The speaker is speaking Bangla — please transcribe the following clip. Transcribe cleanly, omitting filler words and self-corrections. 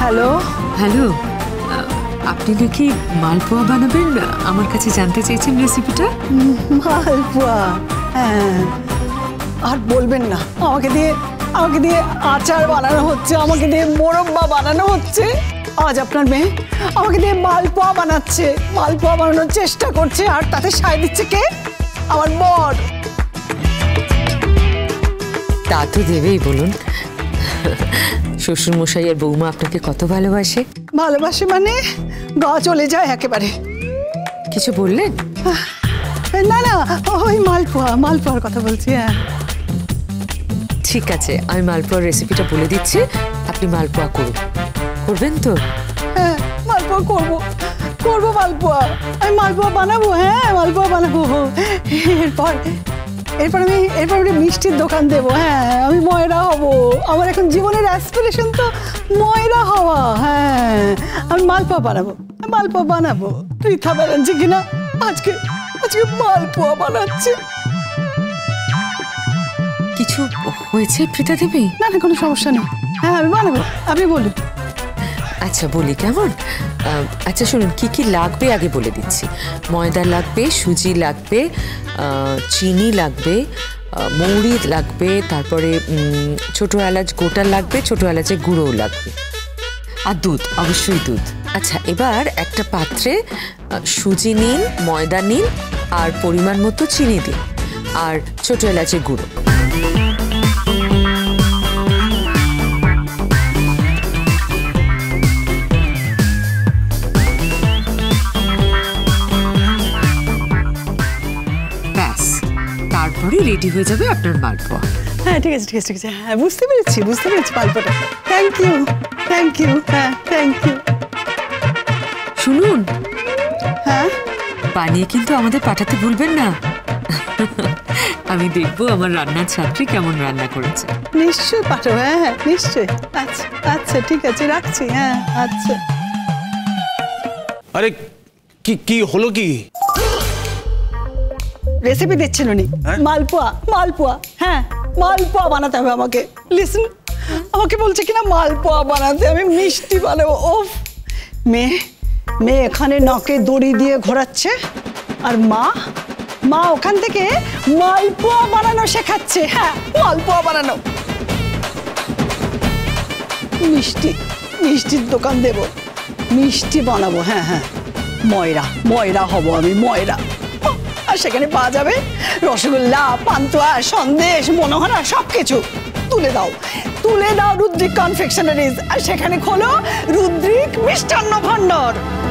হ্যালো হ্যালো, আপনি নাকি মালপোয়া বানাবেন? আমার কাছে জানতে চাইছেন রেসিপিটা। মালপোয়া, হ্যাঁ। আর বলবেন না, আমাকে দিয়ে আচার বানানো হচ্ছে, আমাকে দিয়ে মোরব্বা বানানো হচ্ছে। আজ আপনার মেয়ে আমাকে দিয়ে মালপোয়া বানাচ্ছে, মালপোয়া বানানোর চেষ্টা করছে, আর তাতে সায় দিচ্ছে কে? আমার বর। তা তো দেবেই, বলুন। শ্বশুরমশাই আর বৌমা আপনাকে কত ভালোবাসে। ভালোবাসে মানে গা চলে যায় একেবারে। কিছু বললেন? না না, ওই মালপোয়ার কথা বলছি। হ্যাঁ ঠিক আছে, আমি মালপোয়ার রেসিপিটা বলে দিচ্ছি, আপনি মালপোয়া করবেন তো? হ্যাঁ, মালপোয়া করবো মালপোয়া। আমি মালপোয়া বানাবো, হ্যাঁ মালপোয়া বানাবো। এরপর আমি মিষ্টির দোকান দেবো। হ্যাঁ, আমি ময়রা হব। আমার এখন জীবনের অ্যাসপিরেশন তো ময়রা হওয়া। হ্যাঁ, আমি মালপোয়া বানাবো। পৃথা ব্যানার্জি কিনা আজকে মালপোয়া বানাচ্ছে। কিছু হয়েছে পৃথা দেবী? না না, কোনো সমস্যা নেই। হ্যাঁ, আমি বানাবো, আপনি বলুন। আচ্ছা বলি কেমন? আচ্ছা শুনুন, কি কি লাগবে আগে বলে দিচ্ছি। ময়দা লাগবে, সুজি লাগবে, চিনি লাগবে, মৌরি লাগবে, তারপরে ছোট এলাচ গোটা লাগবে, ছোট এলাচের গুঁড়োও লাগবে, আর দুধ, অবশ্যই দুধ। আচ্ছা, এবার একটা পাত্রে সুজি নিন, ময়দা নিন, আর পরিমাণ মতো চিনি দিন, আর ছোট এলাচের গুঁড়ো। তারপরে রেডি হয়ে যাবে আপনার মালপোয়া। হ্যাঁ ঠিক আছে। হ্যাঁ, বুঝতে পেরেছি মালপোয়াটা। Thank you. হ্যাঁ, থ্যাংক ইউ। শুনুন, হ্যাঁ, বানিয়ে কিন্তু আমাদের পাঠাতে ভুলবেন না। আমি দেখবো আমার রান্নার ছাত্রী কেমন রান্না করেছে। নিশ্চয়ই পাঠাবো। হ্যাঁ নিশ্চয়ই। আচ্ছা ঠিক আছে, রাখছি। হ্যাঁ আচ্ছা। আরে কি হলো? কি রেসিপি দিচ্ছিল নি? মালপোয়া। হ্যাঁ, মালপোয়া বানাতে হবে আমাকে। লিসন, আমাকে বলছে কিনা মালপোয়া বানাতে, আমি মিষ্টি বানাবো। ওফ, মেয়ে এখানে নাকে দড়ি দিয়ে ঘোরাচ্ছে, আর মা ওখান থেকে মালপোয়া বানানো শেখাচ্ছে। হ্যাঁ, মালপোয়া বানানো। মিষ্টির দোকান দেব, মিষ্টি বানাবো। হ্যাঁ, ময়রা হব আমি, ময়রা। আর সেখানে পাওয়া যাবে রসগোল্লা, পান্তুয়া, সন্দেশ, মনোহরা, সবকিছু। তুলে দাও রুদ্রিক কনফেকশনারিজ, আর সেখানে খোলো রুদ্রিক মিষ্টান্ন ভান্ডার।